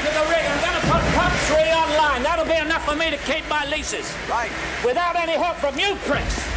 to the rig. I'm going to put pump 3 online. That'll be enough for me to keep my leases. Right. Without any help from you, Prince.